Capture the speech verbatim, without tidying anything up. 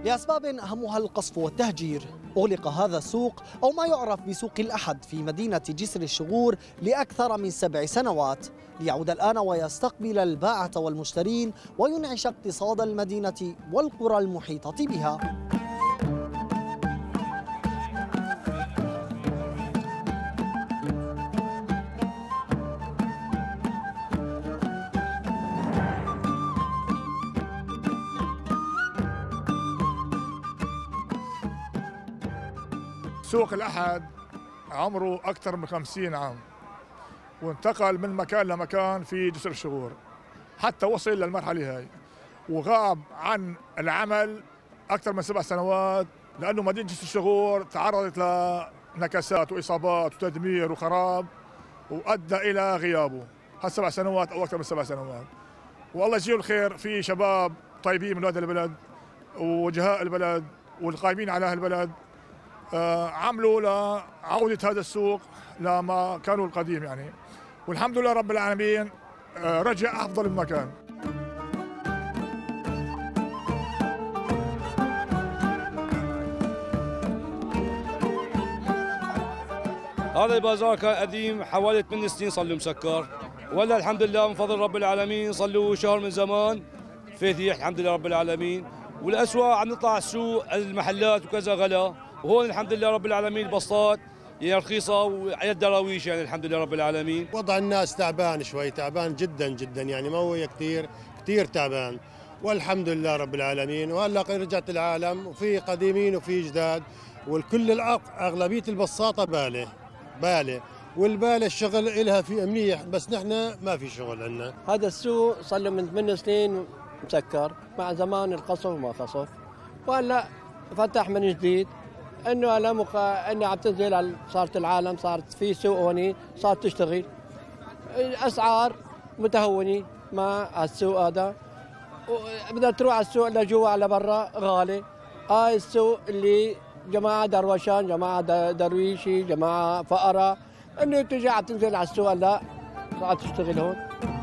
لأسباب أهمها القصف والتهجير أغلق هذا السوق أو ما يعرف بسوق الأحد في مدينة جسر الشغور لأكثر من سبع سنوات، ليعود الآن ويستقبل الباعة والمشترين وينعش اقتصاد المدينة والقرى المحيطة بها. سوق الأحد عمره أكثر من خمسين عام، وانتقل من مكان لمكان في جسر الشغور حتى وصل للمرحلة هاي، وغاب عن العمل أكثر من سبع سنوات لأنه مدينة جسر الشغور تعرضت لنكسات وإصابات وتدمير وخراب، وأدى إلى غيابه هالسبع سنوات أو أكثر من سبع سنوات. والله يجزيه الخير، في شباب طيبين من هذا البلد ووجهاء البلد والقائمين على هالبلد عملوا لعودة هذا السوق لما كانوا القديم يعني، والحمد لله رب العالمين رجع أفضل مما كان. هذا البازار كان قديم حوالي ثمان سنين صار له مسكر، ولا الحمد لله من فضل رب العالمين صار له شهر من زمان فاتح الحمد لله رب العالمين، والأسواق عم نطلع السوق المحلات وكذا غلا، وهون الحمد لله رب العالمين البسطات يعني رخيصه وعلى الدراويش يعني الحمد لله رب العالمين. وضع الناس تعبان شوي، تعبان جدا جدا يعني ما هو كثير كثير تعبان، والحمد لله رب العالمين. وهلا رجعت العالم وفي قديمين وفي جداد، والكل اغلبيه البساطه باله باله والباله الشغل إلها في منيح، بس نحن ما في شغل عندنا. هذا السوق صار له من ثمان سنين مسكر، مع زمان القصف وما قصف، وهلا فتح من جديد. انه هلا مقا... انه عم تنزل، صارت العالم صارت في سوق هوني صارت تشتغل، الاسعار متهونه مع السوق هذا، بدها تروح على السوق لجوا على برا غالي. هاي السوق اللي جماعه دروشان، جماعه درويشي، جماعه فقراء، انه تجي عم تنزل على السوق هلا صارت تشتغل هون.